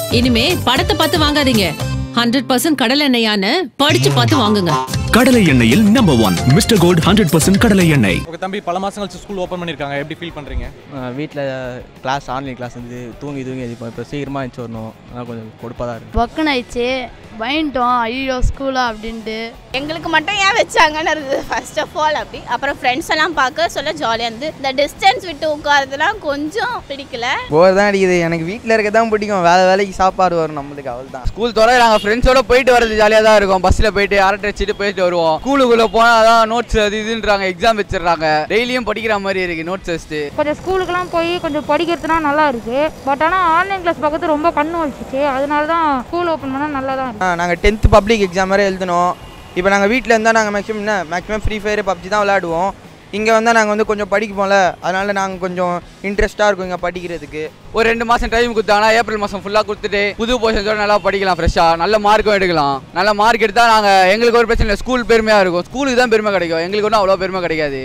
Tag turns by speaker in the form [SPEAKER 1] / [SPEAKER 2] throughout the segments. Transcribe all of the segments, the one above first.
[SPEAKER 1] இனிமே படத்தை பார்த்து வாங்காதீங்க. 100% கடலை எண்ணெயான்னு படிச்சு பார்த்து வாங்குங்க.
[SPEAKER 2] கடலை எண்ணெயில் நம்பர் 1 மிஸ்டர் கோல்ட் 100% கடலை எண்ணெய்.
[SPEAKER 3] உங்க தம்பி பல மாசம் கழிச்சு ஸ்கூல் ஓபன் பண்ணிருக்காங்க. எப்படி ஃபீல் பண்றீங்க?
[SPEAKER 4] வீட்டில் கிளாஸ் ஆன்லைன் கிளாஸ் வந்து தூங்கி இப்போ சீக்கிரமாக எழுந்துச்சு வரணும். அதான் கொஞ்சம் கொடுப்பாக தான் இருக்குது.
[SPEAKER 5] பக்குன்னு ஆயிடுச்சு, பயந்துட்டோம். ஐயோ ஸ்கூலா அப்படின்ட்டு.
[SPEAKER 6] எங்களுக்கு மட்டும் ஏன் வச்சாங்கன்னு இருந்தது ஃபர்ஸ்ட் ஆஃப் ஆல். அப்படி அப்புறம் ஃப்ரெண்ட்ஸ் எல்லாம் பார்க்க சொல்ல ஜாலியாக இருந்து. இந்த டிஸ்டன்ஸ் விட்டு உட்காரதுலாம் கொஞ்சம் பிடிக்கல.
[SPEAKER 4] போர் தான் அடிக்குது. எனக்கு வீட்டில் இருக்க தான் பிடிக்கும். வேலைக்கு சாப்பாடு வரும் நம்மளுக்கு, அவள் தான். ஸ்கூல் தவிர நாங்கள் ஃப்ரெண்ட்ஸோட போயிட்டு வரது ஜாலியாக தான் இருக்கும். பஸ்ஸில் போயிட்டு அரட்டை அடிச்சுட்டு போயிட்டு வருவோம். ஸ்கூலுக்குள்ளே போனால் தான் நோட்ஸ் அது இதுன்றாங்க, எக்ஸாம் வச்சிடறாங்க. டெய்லியும் படிக்கிற மாதிரி இருக்குது நோட்ஸ் வச்சுட்டு.
[SPEAKER 7] கொஞ்சம் ஸ்கூலுக்குலாம் போய் கொஞ்சம் படிக்கிறதுனா நல்லா இருக்குது. பட் ஆனால் ஆன்லைன் கிளாஸ் பார்க்கறது ரொம்ப கண்ணு வலிச்சிச்சு. அதனால தான் ஸ்கூல் ஓப்பன் பண்ணால் நல்லா தான் இருக்குது.
[SPEAKER 4] நாங்கள் 10th பப்ளிக் எக்ஸாம் வேறு எழுதணும். இப்போ நாங்கள் வீட்டில் இருந்தால் நாங்கள் மேக்ஸிமம் ஃப்ரீ ஃபயர் பப்ஜி தான் விளையாடுவோம். இங்கே வந்தால் நாங்கள் வந்து கொஞ்சம் படிப்போம்ல, அதனால நாங்கள் கொஞ்சம் இன்ட்ரெஸ்ட்டாக இருக்கும் இங்கே படிக்கிறதுக்கு. ஒரு 2 மாதம் டைம் கொடுத்தாங்கன்னா ஏப்ரல் மாதம் ஃபுல்லாக கொடுத்துட்டு புது போர்ஷன்ஸோட நல்லா படிக்கலாம், ஃப்ரெஷ்ஷாக நல்ல மார்க்கும் எடுக்கலாம். நல்ல மார்க் எடுத்தால் நாங்கள் எங்களுக்கு ஒரு பிரச்சனை இல்லை, ஸ்கூல் பெருமையாக இருக்கும். ஸ்கூலுக்கு தான் பெருமை கிடைக்கும், எங்களுக்கு ஒன்றும் அவ்வளோ பெருமை கிடைக்காது.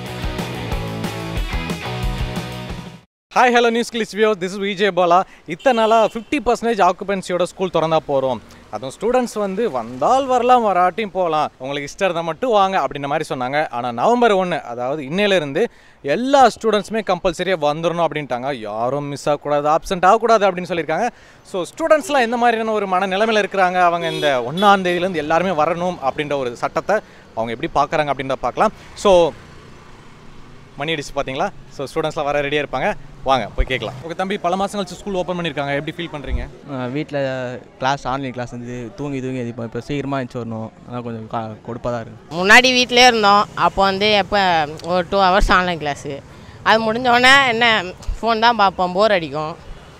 [SPEAKER 3] Hi hello news glitz view, this is Vijay Bala. இத்தனை நாளாக 50% ஆக்குபென்சியோட ஸ்கூல் திறந்தா போகிறோம். அதுவும் ஸ்டூடெண்ட்ஸ் வந்து வந்தால் வரலாம், வராட்டியும் போகலாம், உங்களுக்கு இஷ்டம் இருந்தால் மட்டும் வாங்க அப்படின்ற மாதிரி சொன்னாங்க. ஆனால் நவம்பர் 1 அதாவது இன்னையிலேருந்து எல்லா ஸ்டூடெண்ட்ஸுமே கம்பல்சரியாக வந்துடணும் அப்படின்ட்டாங்க. யாரும் மிஸ் ஆகக்கூடாது, ஆப்சென்ட் ஆகக்கூடாது அப்படின்னு சொல்லியிருக்காங்க. ஸோ ஸ்டூடெண்ட்ஸ்லாம் எந்த மாதிரியான ஒரு மனநிலைமையில் இருக்கிறாங்க, அவங்க இந்த 1ஆம் தேதியிலேருந்து எல்லாருமே வரணும் அப்படின்ற ஒரு சட்டத்தை அவங்க எப்படி பார்க்குறாங்க அப்படின்றத பார்க்கலாம். ஸோ மணி அடிச்சு பார்த்தீங்களா? ஸோ ஸ்டூடெண்ட்ஸ்லாம் வர ரெடியாக இருப்பாங்க, வாங்க போய் கேட்கலாம். உங்கள் தம்பி பல மாதம் கழிச்சு ஸ்கூல் ஓப்பன் பண்ணியிருக்காங்க. எப்படி ஃபீல் பண்ணுறீங்க?
[SPEAKER 4] வீட்டில் கிளாஸ் ஆன்லைன் கிளாஸ் வந்து தூங்கி இப்போ சீக்கிரமாக எழுந்துச்சு வரணும். அதான் கொஞ்சம் கொடுப்பாக தான் இருக்குது.
[SPEAKER 8] முன்னாடி வீட்டிலே இருந்தோம். அப்போ வந்து எப்போ ஒரு 2 ஹவர்ஸ் ஆன்லைன் கிளாஸு, அது முடிஞ்சோடனே என்ன ஃபோன் தான் பார்ப்போம், போர் அடிக்கும்,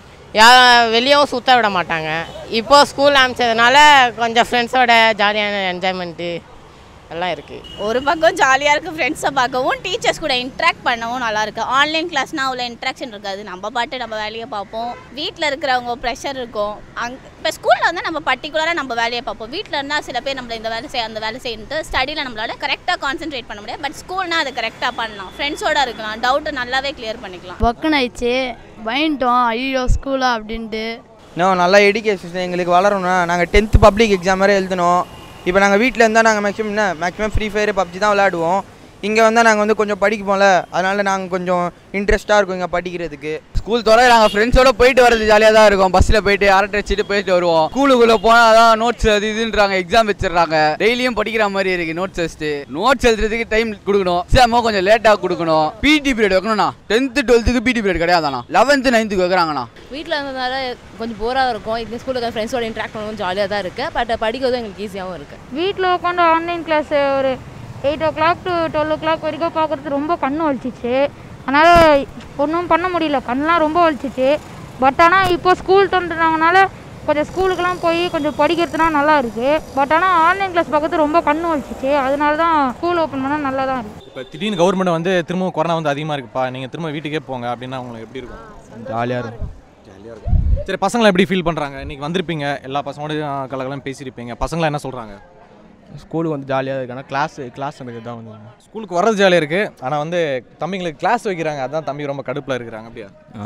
[SPEAKER 8] யாரும் வெளியவும் சுற்ற விட மாட்டாங்க. இப்போது ஸ்கூல் அமைச்சதுனால கொஞ்சம் ஃப்ரெண்ட்ஸோட ஜாலியான என்ஜாய்மெண்ட்டு எல்லாம் இருக்குது.
[SPEAKER 6] ஒரு பக்கம் ஜாலியாக இருக்குது, ஃப்ரெண்ட்ஸை பார்க்கவும் டீச்சர்ஸ் கூட இன்ட்ராக்ட் பண்ணவும் நல்லாயிருக்கு. ஆன்லைன் கிளாஸ்னால் அவ்வளோ இன்ட்ராக்ஷன் இருக்காது, நம்ம பாட்டு நம்ம வேலையை பார்ப்போம். வீட்டில் இருக்கிறவங்க ப்ரெஷர் இருக்கும். இப்போ ஸ்கூலில் வந்து நம்ம பர்டிகுலராக நம்ம வேலையை பார்ப்போம். வீட்டில் இருந்தால் சில பேர் நம்மளை இந்த வேலை செய்ய அந்த வேலை செய்யணுட்டு ஸ்டடியில் நம்மளால கரெக்டாக கான்சென்ட்ரேட் பண்ண முடியாது. பட் ஸ்கூல்னால் அதை கரெக்டாக பண்ணலாம், ஃப்ரெண்ட்ஸோடு இருக்கலாம், டவுட்டை நல்லாவே கிளியர் பண்ணிக்கலாம்.
[SPEAKER 5] பக்குன்னு ஆயிடுச்சு, பயந்துட்டோம். ஐயோ ஸ்கூலா அப்படின்ட்டு.
[SPEAKER 4] இன்னும் நல்லா எஜுகேஷன் எங்களுக்கு வளரணும்னா நாங்கள் 10th பப்ளிக் எக்ஸாம் வேறு எழுதணும். இப்போ நாங்கள் வீட்டில் இருந்தால் நாங்கள் மேக்ஸிமம் ஃப்ரீ ஃபயர் பப்ஜி தான் விளையாடுவோம். இங்கே வந்தால் நாங்கள் வந்து கொஞ்சம் படிப்போம்ல, அதனால நாங்கள் கொஞ்சம் இன்ட்ரெஸ்ட்டாக இருக்கும் இங்கே படிக்கிறதுக்கு. ஸ்கூல் தவிர நாங்கள் ஃப்ரெண்ட்ஸோட போயிட்டு வரது ஜாலியாக தான் இருக்கும். பஸ்ஸில் போயிட்டு அரட்டை அடிச்சுட்டு போயிட்டு வருவோம். ஸ்கூலுக்குள்ளே போனால் தான் நோட்ஸ் அது இதுன்றாங்க, எக்ஸாம் வச்சிடறாங்க. டெய்லியும் படிக்கிற மாதிரி இருக்குது நோட்ஸ் வச்சுட்டு. நோட்ஸ் எழுதுறதுக்கு டைம் கொடுக்கணும், எக்ஸாமோ கொஞ்சம் லேட்டாக கொடுக்கணும். PT period வைக்கணும்ண்ணா. 10th 12th PT period கிடையாதாண்ணா, 11th 9th வைக்கிறாங்கண்ணா.
[SPEAKER 9] வீட்டில் இருந்ததுனால கொஞ்சம் போராக இருக்கும். இந்த ஸ்கூலுக்கு ஃப்ரெண்ட்ஸோட இன்ட்ராக்ட் பண்ணவும் ஜாலியாக தான் இருக்குது. பட் படிக்கிறதும் எங்களுக்கு ஈஸியாகவும் இருக்குது.
[SPEAKER 7] வீட்டில் உட்காந்து ஆன்லைன் கிளாஸ் ஒரு 8 o'clock to 12 o'clock வரைக்கும் பார்க்குறது ரொம்ப கண்ணு வலிச்சிச்சு. அதனால் ஒன்றும் பண்ண முடியல, கண்ணெலாம் ரொம்ப வலிச்சிச்சு. பட் ஆனால் இப்போ ஸ்கூல் தந்துட்டாங்கனால கொஞ்சம் ஸ்கூலுக்கெலாம் போய் கொஞ்சம் படிக்கிறதுனா நல்லா இருக்குது. பட் ஆனால் ஆன்லைன் கிளாஸ் பார்க்குறது ரொம்ப கண்ணு வலிச்சிச்சு. அதனால தான் ஸ்கூல் ஓப்பன் பண்ணால் நல்லா தான் இருக்குது.
[SPEAKER 3] இப்போ திடீர்னு கவர்மெண்ட் வந்து திரும்பவும் கொரோனா வந்து அதிகமாக இருக்குப்பா, நீங்கள் திரும்ப வீட்டுக்கே போங்க அப்படின்னா உங்களுக்கு எப்படி இருக்கும்?
[SPEAKER 4] ஜாலியாக இருக்கும்.
[SPEAKER 3] ஜாலியாக இருக்கும். சரி, பசங்களை எப்படி ஃபீல் பண்ணுறாங்க? இன்றைக்கி வந்திருப்பீங்க, எல்லா பசங்களோட கலகலாம் பேசியிருப்பீங்க, பசங்களாம் என்ன சொல்கிறாங்க?
[SPEAKER 4] ஸ்கூலுக்கு வந்து ஜாலியாக இருக்குது. ஆனால் கிளாஸ் எனக்கு தான் வந்து
[SPEAKER 3] ஸ்கூலுக்கு வர்றது ஜாலியாக இருக்குது. ஆனால் வந்து தம்பிங்களுக்கு கிளாஸ் வைக்கிறாங்க, அதுதான் தம்பி ரொம்ப கடுப்பில் இருக்கிறாங்க. அப்படியா?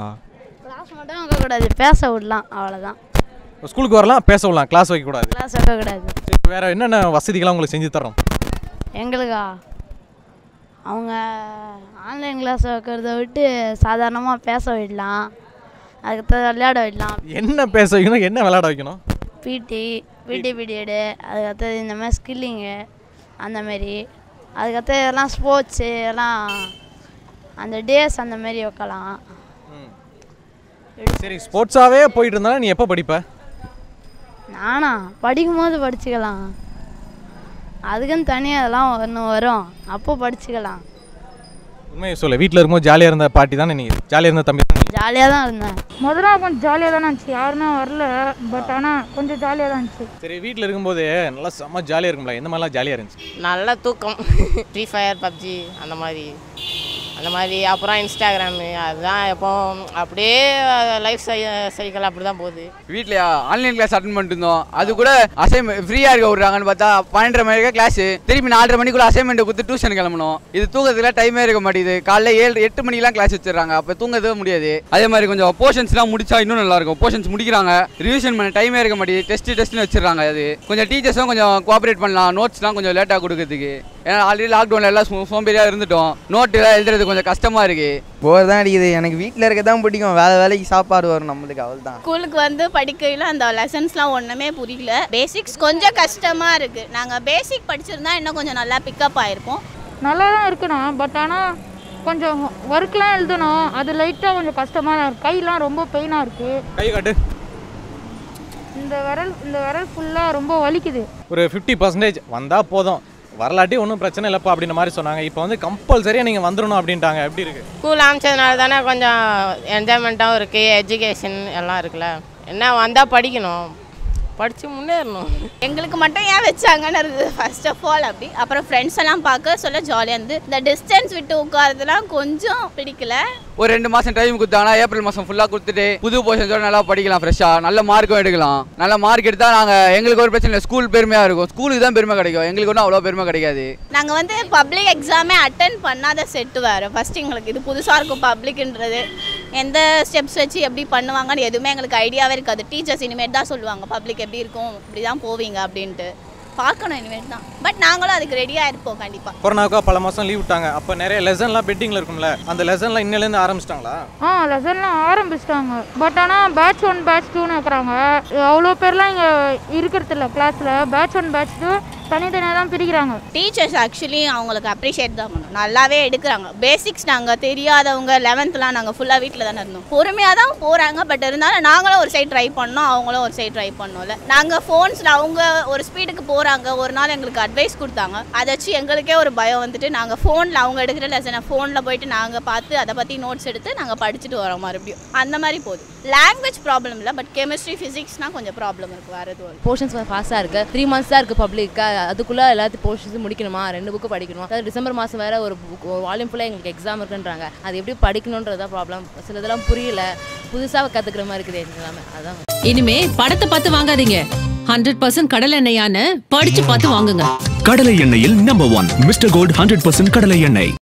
[SPEAKER 5] கிளாஸ் மட்டும் வைக்கக்கூடாது, பேச விடலாம், அவ்வளோதான்.
[SPEAKER 3] ஸ்கூலுக்கு வரலாம், பேச விடலாம், கிளாஸ் வைக்கக்கூடாது.
[SPEAKER 5] கிளாஸ் வைக்கக்கூடாது.
[SPEAKER 3] வேறு என்னென்ன வசதிகள்லாம் உங்களுக்கு செஞ்சு தரோம்?
[SPEAKER 5] எங்களுக்கா அவங்க ஆன்லைன் கிளாஸ் வைக்கிறத விட்டு சாதாரணமாக பேச விடலாம், அதுக்கு விளையாட விடலாம்.
[SPEAKER 3] என்ன பேச வைக்கணும், என்ன விளையாட வைக்கணும்?
[SPEAKER 5] பிடி பீரியடு, அதுக்கடுத்தது இந்த மாதிரி ஸ்கில்லிங்கு அந்தமாரி, அதுக்கடுத்து எல்லாம் ஸ்போர்ட்ஸு எல்லாம் அந்த டேஸ் அந்தமாரி வைக்கலாம்.
[SPEAKER 3] சரி, ஸ்போர்ட்ஸாகவே போயிட்டு இருந்தாலும் நீ எப்போ படிப்ப?
[SPEAKER 5] நானா படிக்கும் போது படிச்சுக்கலாம், அதுக்குன்னு தனியாக அதெல்லாம் ஒன்று வரும், அப்போ படிச்சுக்கலாம்.
[SPEAKER 3] உண்மையை சொல்ல, வீட்டில் இருக்கும்போது ஜாலியாக இருந்த பாட்டி தானே நீ? ஜாலியாக இருந்த தம்பி தான்?
[SPEAKER 5] ஜாலியாக தான் இருந்தேன்.
[SPEAKER 7] முதல்ல கொஞ்சம் ஜாலியாக தானே இருந்துச்சு, யாருமே வரல. பட் ஆனால் கொஞ்சம் ஜாலியாக தான் இருந்துச்சு.
[SPEAKER 3] சரி, வீட்டில் இருக்கும்போது நல்லா செம்ம ஜாலியாக இருக்கும்ல, எந்த மாதிரிலாம் ஜாலியாக இருந்துச்சு?
[SPEAKER 8] நல்ல தூக்கம், ஃப்ரீ ஃபயர் பப்ஜி அந்த மாதிரி அந்த மாதிரி. அப்புறம் இன்ஸ்டாகிராமு அதுதான் எப்போ அப்படியே லைஃப் சைக்கிள் அப்படி தான் போகுது.
[SPEAKER 10] வீட்டில் ஆன்லைன் கிளாஸ் அட்டன் பண்ணிட்டு இருந்தோம். அது கூட அசைன்மெண்ட் ஃப்ரீயாக இருக்க விட்றாங்கன்னு பார்த்தா 12:30 மணிக்கு கிளாஸு, திருப்பி 4:30 மணிக்குள்ள அசைன்மெண்ட்டை கொடுத்து டியூஷன் கிளம்பணும். இது தூக்கத்துக்குள்ள டைமே இருக்க மாட்டேங்குது. காலைல 7-8 மணிக்கெலாம் கிளாஸ் வச்சிடறாங்க. அப்போ தூங்கவே முடியாது. அதே மாதிரி கொஞ்சம் போர்ஷன்ஸ்லாம் முடிச்சா இன்னும் நல்லாயிருக்கும். போர்ஷன்ஸ் முடிக்கிறாங்க, ரிவிஷன் பண்ண டைமே இருக்க மாட்டேங்குது. டெஸ்ட்னு வச்சிடறாங்க. அது கொஞ்சம் டீச்சர்ஸும் கொஞ்சம் கோஆப்ரேட் பண்ணலாம். நோட்ஸ்லாம் கொஞ்சம் லேட்டாக கொடுக்கறதுக்கு. ஏன்னா ஆல்ரெடி லாக்டவுனில் எல்லாம் சோம்பேறியாக இருந்துட்டோம். நோட்டுலாம் எழுதுறது கொஞ்சம் கஷ்டமாக இருக்குது.
[SPEAKER 4] போர் தான் அடிக்குது. எனக்கு வீட்டில் இருக்க தான் பிடிக்கும். வேலைக்கு சாப்பாடு வரும் நம்மளுக்கு, அவள் தான்.
[SPEAKER 6] ஸ்கூலுக்கு வந்து படிக்கையில் அந்த லெசன்ஸ்லாம் ஒன்றுமே புரியல. பேசிக்ஸ் கொஞ்சம் கஷ்டமாக இருக்குது. நாங்கள் பேசிக் படிச்சிருந்தா இன்னும் கொஞ்சம் நல்லா பிக்கப் ஆகிருப்போம்.
[SPEAKER 7] நல்லா தான் இருக்குண்ணா, பட் ஆனால் கொஞ்சம் ஒர்க்லாம் எழுதணும். அது லைட்டாக கொஞ்சம் கஷ்டமாக தான் இருக்குது. கையெலாம் ரொம்ப பெயினாக இருக்குது.
[SPEAKER 3] கை காட்டு.
[SPEAKER 7] இந்த விரல் ஃபுல்லாக ரொம்ப வலிக்குது.
[SPEAKER 3] ஒரு 50% வந்தால் போதும், வரலாட்டி ஒன்றும் பிரச்சனை இல்லைப்பா அப்படின்ற மாதிரி சொன்னாங்க. இப்போ வந்து கம்பல்சரியாக நீங்கள் வந்துடணும் அப்படின்ட்டாங்க. எப்படி இருக்குது?
[SPEAKER 8] ஸ்கூல் ஆரம்பிச்சதுனால தானே கொஞ்சம் என்ஜாய்மெண்ட்டாகவும் இருக்குது, எஜுகேஷன் எல்லாம் இருக்குல்ல. என்ன வந்தால் படிக்கணும், படித்து முன்னேறணும்.
[SPEAKER 6] எங்களுக்கு மட்டும் ஏன் வச்சாங்கன்னு இருக்குது ஃபர்ஸ்ட் ஆஃப் ஆல். அப்படி அப்புறம் ஃப்ரெண்ட்ஸ் எல்லாம் பார்க்க சொல்ல ஜாலியாக இருந்து. இந்த டிஸ்டன்ஸ் விட்டு உட்காரதுலாம் கொஞ்சம் பிடிக்கல.
[SPEAKER 10] ஒரு 2 மாதம் டைம் கொடுத்தாங்கன்னா ஏப்ரல் மாதம் ஃபுல்லாக கொடுத்துட்டு புது போர்ஷன்ஸோட நல்லா படிக்கலாம். ஃப்ரெஷ்ஷாக நல்ல மார்க்கும் எடுக்கலாம். நல்ல மார்க் எடுத்தால் எங்களுக்கு ஒரு பிரச்சனை இல்லை. ஸ்கூல் பெருமையாக இருக்கும். ஸ்கூலுக்கு தான் பெருமை கிடைக்கும், எங்களுக்கு ஒன்றும் அவ்வளோ பெருமை கிடைக்காது.
[SPEAKER 6] நாங்கள் வந்து பப்ளிக் எக்ஸாமே அட்டன் பண்ணாத செட்டு வேறு. ஃபஸ்ட்டு எங்களுக்கு இது புதுசாக இருக்கும். பப்ளிக்ன்றது எந்த ஸ்டெப்ஸ் வச்சு எப்படி பண்ணுவாங்கன்னு எதுவுமே எங்களுக்கு ஐடியாவே இருக்காது. டீச்சர்ஸ் இனிமேட் தான் சொல்லுவாங்க பப்ளிக் எப்படி இருக்கும், இப்படி தான் போவீங்க அப்படின்ட்டு. பார்க்கணும் இனிமேல் தான். பட் நாங்களும் அதுக்கு ரெடியாக இருப்போம் கண்டிப்பாக.
[SPEAKER 3] கொரோனாவுக்கா பல மாதம் லீவ் விட்டாங்க. அப்போ நிறைய லெசன்லாம் பெட்டிங்கில் இருக்கும்ல, அந்த லெசன்லாம் இன்னிலேருந்து ஆரம்பிச்சிட்டாங்களா?
[SPEAKER 7] லெசன்லாம் ஆரம்பிச்சிட்டாங்க. பட் ஆனால் பேட்ச் 1 பேட்ச் 2ன்னு இருக்கிறாங்க. அவ்வளோ பேர்லாம் இங்கே இருக்கிறது இல்லை கிளாஸில். பேட்ச் 1 பேட்ச் 2 தனித்தனியாக தான் பிரிக்கிறாங்க.
[SPEAKER 6] டீச்சர்ஸ் ஆக்சுவலி அவங்களுக்கு அப்ரிஷியேட் தான் பண்ணணும். நல்லாவே எடுக்கிறாங்க. பேசிக்ஸ் நாங்கள் தெரியாதவங்க 11th நாங்கள் ஃபுல்லாக வீட்டில் தானே இருந்தோம். பொறுமையாக தான் போகிறாங்க. பட் இருந்தாலும் நாங்களும் ஒரு சைட் ட்ரை பண்ணோம், அவங்களும் ஒரு சைட் ட்ரை பண்ணோம்ல. நாங்கள் ஃபோன்ஸில் அவங்க ஒரு ஸ்பீடுக்கு போகிறாங்க. ஒரு நாள் எங்களுக்கு அட்வைஸ் கொடுத்தாங்க. அதை வச்சு எங்களுக்கே ஒரு பயம் வந்துட்டு நாங்கள் ஃபோனில் அவங்க எடுக்கிற லெசனை ஃபோனில் போயிட்டு நாங்கள் பார்த்து அதை பற்றி நோட்ஸ் எடுத்து நாங்கள் படிச்சுட்டு வரோம் மறுபடியும். அந்த மாதிரி போகுது. லாங்குவேஜ் ப்ராப்ளம் இல்லை, பட் கெமிஸ்ட்ரி ஃபிசிக்ஸ்னால் கொஞ்சம் ப்ராப்ளம் இருக்குது. வேறு எதுவும்
[SPEAKER 9] போர்ஷன்ஸ் ஃபாஸ்ட்டாக இருக்குது. 3 months தான் இருக்குது பப்ளிக்காக. அதுக்குள்ளே எல்லாத்தையும் போர்ஷன்ஸும் முடிக்கணுமா, 2 புக்கு படிக்கணும். அதாவது டிசம்பர் மாதம் வேறு ஒரு வால்யூம் ஃபுல்லாக எங்களுக்கு எக்ஸாம் இருக்குன்றாங்க. அது எப்படி படிக்கணுன்றதான் ப்ராப்ளம். சில இதெல்லாம் புரியல, புதுசாக கற்றுக்கிற மாதிரி இருக்குது எல்லாமே. அதான்
[SPEAKER 1] இனிமே படத்தை பார்த்து வாங்காதீங்க. 100% கடலை எண்ணெயான்னு படிச்சு பார்த்து வாங்குங்க.
[SPEAKER 2] கடலை எண்ணெயில் நம்பர் 1 மிஸ்டர் கோல்ட் 100% கடலை எண்ணெய்.